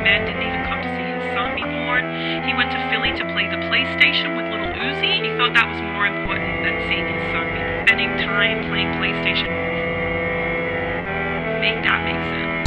and didn't even come to see his son be born. He went to Philly to play the PlayStation with little Uzi. He thought that was more important than seeing his son be born. Spending time playing PlayStation. Make that make sense.